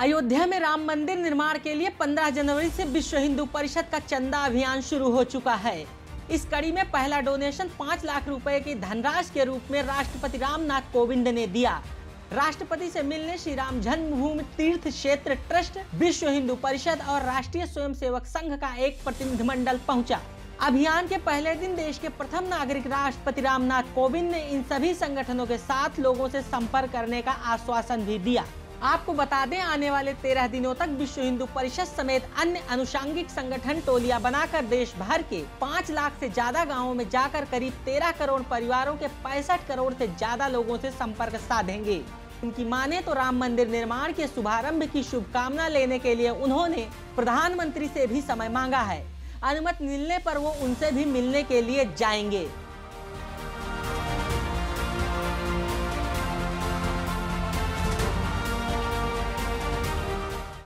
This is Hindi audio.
अयोध्या में राम मंदिर निर्माण के लिए 15 जनवरी से विश्व हिंदू परिषद का चंदा अभियान शुरू हो चुका है। इस कड़ी में पहला डोनेशन 5 लाख रुपए की धनराशि के रूप में राष्ट्रपति रामनाथ कोविंद ने दिया। राष्ट्रपति से मिलने श्री राम जन्मभूमि तीर्थ क्षेत्र ट्रस्ट, विश्व हिंदू परिषद और राष्ट्रीय स्वयंसेवक संघ का एक प्रतिनिधिमंडल पहुंचा। अभियान के पहले दिन देश के प्रथम नागरिक राष्ट्रपति रामनाथ कोविंद ने इन सभी संगठनों के साथ लोगों से संपर्क करने का आश्वासन भी दिया। आपको बता दें, आने वाले 13 दिनों तक विश्व हिंदू परिषद समेत अन्य अनुषंगिक संगठन टोलियां बनाकर देश भर के 5 लाख से ज्यादा गांवों में जाकर करीब 13 करोड़ परिवारों के 65 करोड़ से ज्यादा लोगों से संपर्क साधेंगे। उनकी माने तो राम मंदिर निर्माण के शुभारंभ की शुभकामना लेने के लिए उन्होंने प्रधानमंत्री से भी समय मांगा है। अनुमति मिलने पर वो उनसे भी मिलने के लिए जाएंगे।